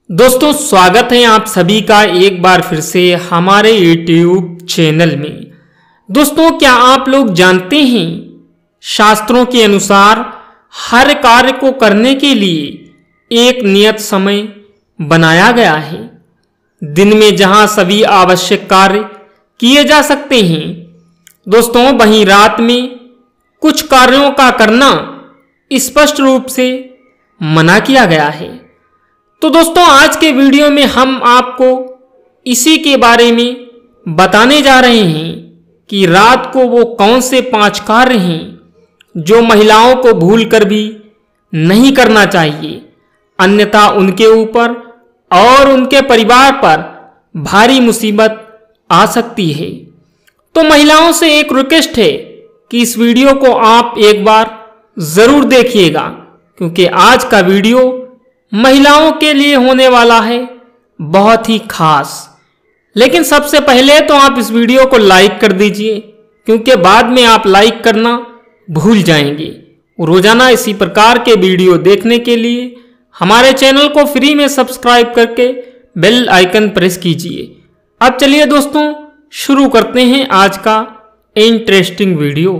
दोस्तों स्वागत है आप सभी का एक बार फिर से हमारे YouTube चैनल में। दोस्तों क्या आप लोग जानते हैं शास्त्रों के अनुसार हर कार्य को करने के लिए एक नियत समय बनाया गया है। दिन में जहां सभी आवश्यक कार्य किए जा सकते हैं दोस्तों वहीं रात में कुछ कार्यों का करना स्पष्ट रूप से मना किया गया है। तो दोस्तों आज के वीडियो में हम आपको इसी के बारे में बताने जा रहे हैं कि रात को वो कौन से 5 कार्य हैं जो महिलाओं को भूलकर भी नहीं करना चाहिए, अन्यथा उनके ऊपर और उनके परिवार पर भारी मुसीबत आ सकती है। तो महिलाओं से एक रिक्वेस्ट है कि इस वीडियो को आप एक बार जरूर देखिएगा, क्योंकि आज का वीडियो महिलाओं के लिए होने वाला है बहुत ही खास। लेकिन सबसे पहले तो आप इस वीडियो को लाइक कर दीजिए, क्योंकि बाद में आप लाइक करना भूल जाएंगे। रोजाना इसी प्रकार के वीडियो देखने के लिए हमारे चैनल को फ्री में सब्सक्राइब करके बेल आइकन प्रेस कीजिए। अब चलिए दोस्तों शुरू करते हैं आज का इंटरेस्टिंग वीडियो।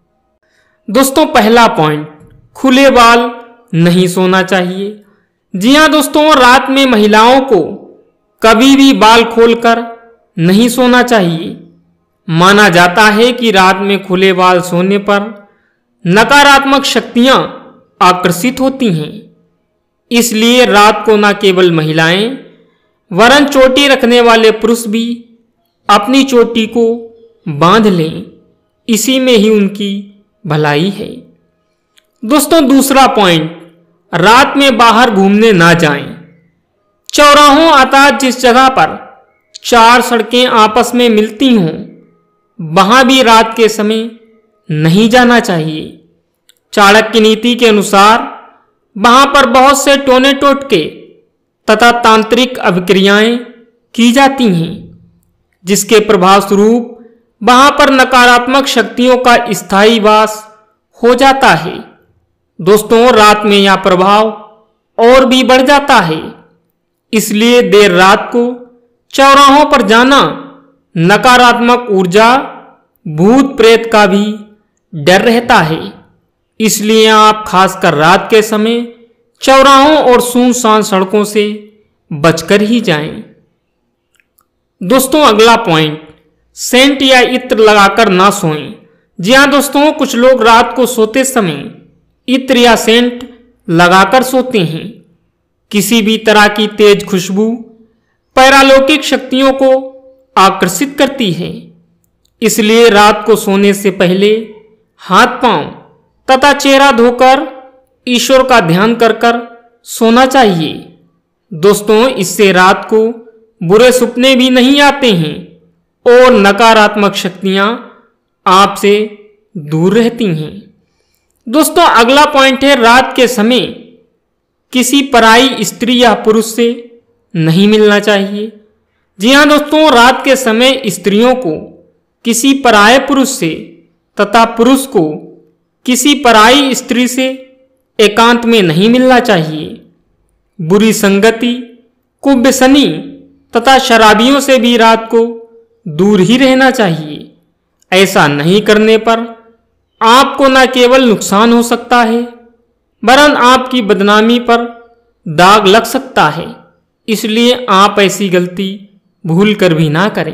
दोस्तों पहला पॉइंट, खुले बाल नहीं सोना चाहिए। जी हाँ दोस्तों, रात में महिलाओं को कभी भी बाल खोलकर नहीं सोना चाहिए। माना जाता है कि रात में खुले बाल सोने पर नकारात्मक शक्तियां आकर्षित होती हैं। इसलिए रात को न केवल महिलाएं वरन चोटी रखने वाले पुरुष भी अपनी चोटी को बांध लें, इसी में ही उनकी भलाई है। दोस्तों दूसरा पॉइंट, रात में बाहर घूमने ना जाएं। चौराहों अर्थात जिस जगह पर 4 सड़कें आपस में मिलती हों वहां भी रात के समय नहीं जाना चाहिए। चाणक्य नीति के अनुसार वहां पर बहुत से टोने टोटके तथा तांत्रिक अभिक्रियाएं की जाती हैं, जिसके प्रभाव स्वरूप वहां पर नकारात्मक शक्तियों का स्थायी वास हो जाता है। दोस्तों रात में यह प्रभाव और भी बढ़ जाता है, इसलिए देर रात को चौराहों पर जाना नकारात्मक ऊर्जा, भूत प्रेत का भी डर रहता है। इसलिए आप खासकर रात के समय चौराहों और सुनसान सड़कों से बचकर ही जाएं। दोस्तों अगला पॉइंट, सेंट या इत्र लगाकर ना सोएं। जी हाँ दोस्तों, कुछ लोग रात को सोते समय इत्र या सेंट लगाकर सोते हैं। किसी भी तरह की तेज खुशबू पैरालौकिक शक्तियों को आकर्षित करती है। इसलिए रात को सोने से पहले हाथ पांव तथा चेहरा धोकर ईश्वर का ध्यान कर कर सोना चाहिए। दोस्तों इससे रात को बुरे सपने भी नहीं आते हैं और नकारात्मक शक्तियां आपसे दूर रहती हैं। दोस्तों अगला पॉइंट है, रात के समय किसी पराई स्त्री या पुरुष से नहीं मिलना चाहिए। जी हाँ दोस्तों, रात के समय स्त्रियों को किसी पराये पुरुष से तथा पुरुष को किसी पराई स्त्री से एकांत में नहीं मिलना चाहिए। बुरी संगति, कुव्य शनि तथा शराबियों से भी रात को दूर ही रहना चाहिए। ऐसा नहीं करने पर आपको न केवल नुकसान हो सकता है वरन आपकी बदनामी पर दाग लग सकता है। इसलिए आप ऐसी गलती भूल कर भी ना करें।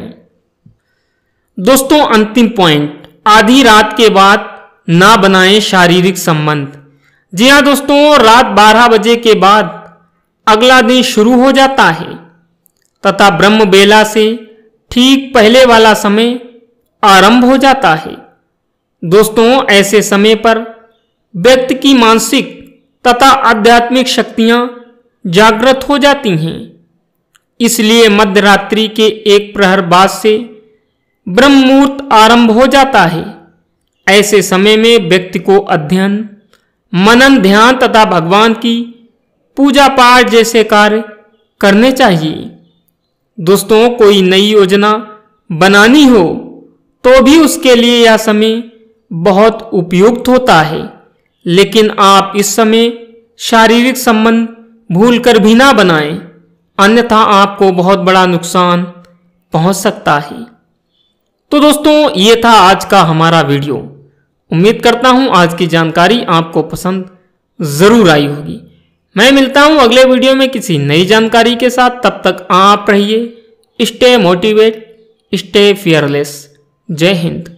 दोस्तों अंतिम पॉइंट, आधी रात के बाद ना बनाएं शारीरिक संबंध। जी हाँ दोस्तों, रात 12 बजे के बाद अगला दिन शुरू हो जाता है तथा ब्रह्म बेला से ठीक पहले वाला समय आरंभ हो जाता है। दोस्तों ऐसे समय पर व्यक्ति की मानसिक तथा आध्यात्मिक शक्तियां जागृत हो जाती हैं। इसलिए मध्य रात्रि के 1 प्रहर बाद से ब्रह्म मुहूर्त आरंभ हो जाता है। ऐसे समय में व्यक्ति को अध्ययन, मनन, ध्यान तथा भगवान की पूजा पाठ जैसे कार्य करने चाहिए। दोस्तों कोई नई योजना बनानी हो तो भी उसके लिए यह समय बहुत उपयुक्त होता है। लेकिन आप इस समय शारीरिक संबंध भूलकर भी ना बनाएं, अन्यथा आपको बहुत बड़ा नुकसान पहुंच सकता है। तो दोस्तों, ये था आज का हमारा वीडियो। उम्मीद करता हूं आज की जानकारी आपको पसंद जरूर आई होगी। मैं मिलता हूं अगले वीडियो में किसी नई जानकारी के साथ। तब तक आप रहिए स्टे मोटिवेट, स्टे फियरलेस। जय हिंद।